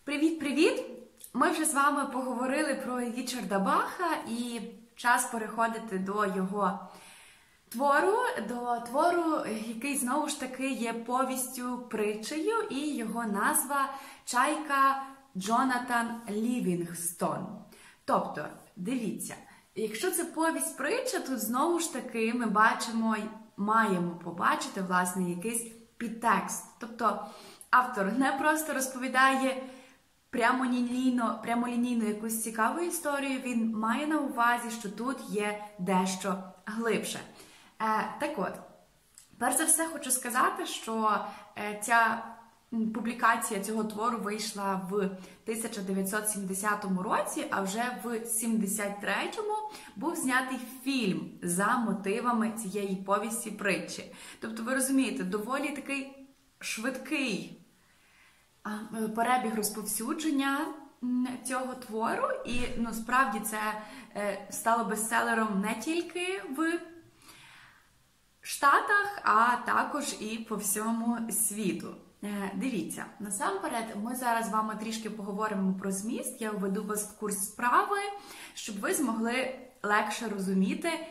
Привіт-привіт! Ми вже з вами поговорили про Річарда Баха і час переходити до його твору, який знову ж таки є повістю-притчею, і його назва «Чайка Джонатан Лівінгстон». Тобто, дивіться, якщо це повість-притча, то знову ж таки ми маємо побачити, власне, якийсь підтекст. Тобто, автор не просто розповідає прямолінійно якусь цікаву історію, він має на увазі, що тут є дещо глибше. Так от, перш за все хочу сказати, що ця публікація цього твору вийшла в 1970 році, а вже в 73-му був знятий фільм за мотивами цієї повісті-притчі. Тобто, ви розумієте, доволі такий швидкий перебіг розповсюдження цього твору, і справді це стало бестселером не тільки в Штатах, а також і по всьому світу. Дивіться, насамперед ми зараз з вами трішки поговоримо про зміст, я введу вас в курс справи, щоб ви змогли легше розуміти,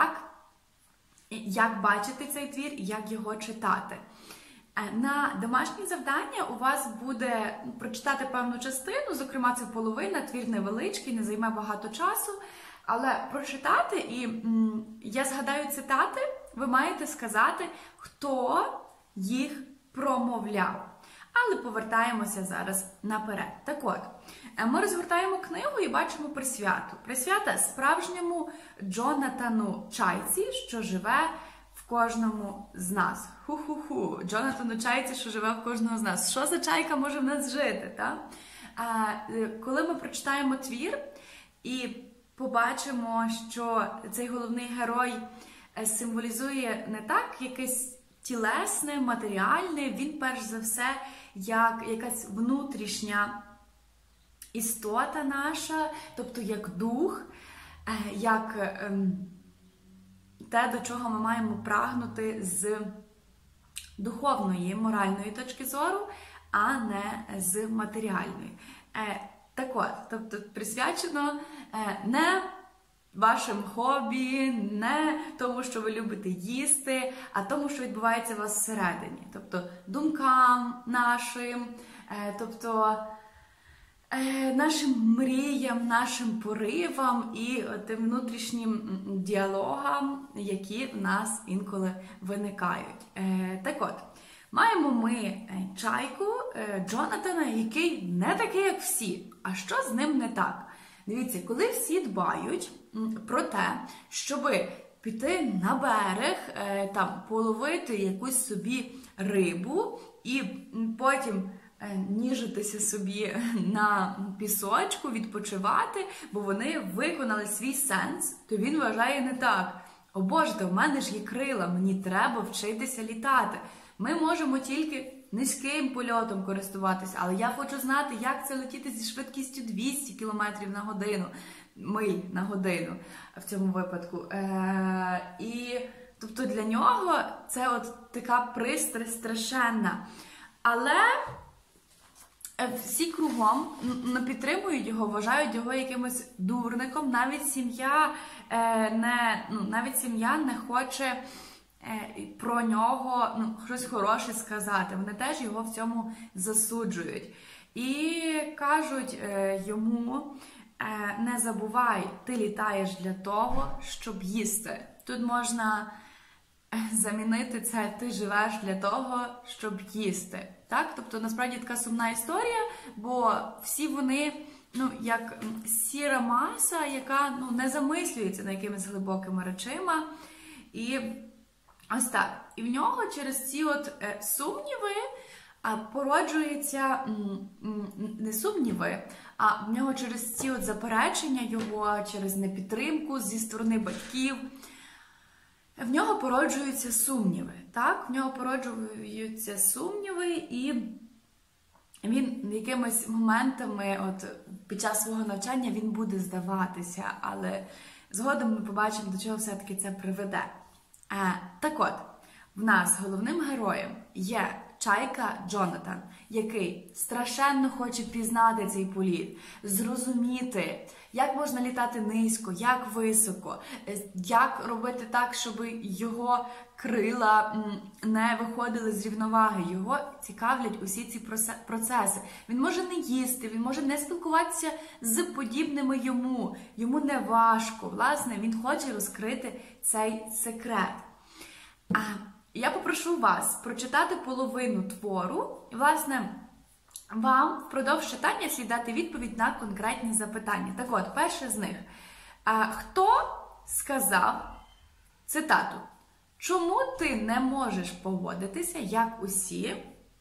як бачити цей твір і як його читати. На домашнє завдання у вас буде прочитати певну частину, зокрема це половина, твір невеличкий, не займе багато часу, але прочитати, і я згадаю цитати, ви маєте сказати, хто їх промовляв. Але повертаємося зараз наперед. Так от, ми розгортаємо книгу і бачимо присвяту. Присвята справжньому Джонатану Чайці, що живе в кожному з нас. Ху-ху-ху, Джонатану Чайці, що живе в кожного з нас. Що за чайка може в нас жити, так? Коли ми прочитаємо твір і побачимо, що цей головний герой символізує не так якесь тілесне, матеріальне, він перш за все як якась внутрішня істота наша, тобто як дух, як те, до чого ми маємо прагнути з духовної, моральної точки зору, а не з матеріальної. Так от, тобто присвячено не вашим хобі, не тому, що ви любите їсти, а тому, що відбувається у вас всередині. Тобто думкам нашим, тобто нашим мріям, нашим поривам і тим внутрішнім діалогам, які в нас інколи виникають. Так от, маємо ми чайку Джонатана, який не такий, як всі. А що з ним не так? Дивіться, коли всі дбають про те, щоб піти на берег, там, половити якусь собі рибу і потім ніжитися собі на пісочку, відпочивати, бо вони виконали свій сенс, то він вважає не так. О Боже, та в мене ж є крила, мені треба вчитися літати. Ми можемо тільки низьким польотом користуватися, але я хочу знати, як це летіти зі швидкістю 200 км на годину, миль на годину в цьому випадку. І, тобто для нього це от така пристрасть страшенна. Але всі кругом підтримують його, вважають його якимось дурником, навіть сім'я не хоче про нього щось хороше сказати. Вони теж його в цьому засуджують. І кажуть йому, не забувай, ти літаєш для того, щоб їсти. Тут можна замінити це, ти живеш для того, щоб їсти. Так? Тобто, насправді, така сумна історія, бо всі вони, як сіра маса, яка не замислюється над якимись глибокими речима. І ось так. І в нього через ці от сумніви породжуються, не сумніви, а в нього через ці от заперечення його, через непідтримку зі сторони батьків, в нього породжуються сумніви. Так? В нього породжуються сумніви, і він якимись моментами, під час свого навчання, він буде здаватися, але згодом ми побачимо, до чого все-таки це приведе. Так от, в нас головним героєм є чайка Джонатан, який страшенно хоче пізнати цей політ, зрозуміти, як можна літати низько, як високо, як робити так, щоб його крила не виходили з рівноваги. Його цікавлять усі ці процеси. Він може не їсти, він може не спілкуватися з подібними йому не важко. Власне, він хоче розкрити цей секрет. Я попрошу вас прочитати половину твору, і, власне, вам впродовж читання слід дати відповідь на конкретні запитання. Так от, перше з них. Хто сказав, цитату, «Чому ти не можеш поводитися, як усі?»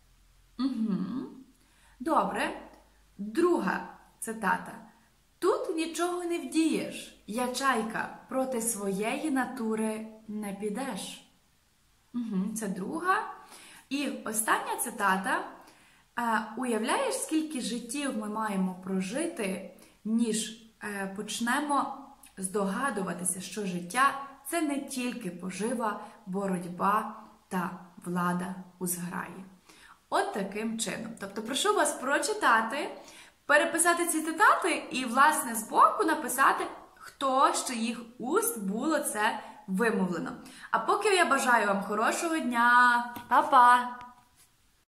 Добре. Друга цитата. «Тут нічого не вдієш, я чайка, проти своєї натури не підеш». Це друга. І остання цитата. Уявляєш, скільки життів ми маємо прожити, ніж почнемо здогадуватися, що життя – це не тільки пожива, боротьба та влада у зграї. От таким чином. Тобто прошу вас прочитати, переписати ці цитати і, власне, збоку написати, хто з чиїх уст було це вимовлено. А поки я бажаю вам хорошого дня. Па-па!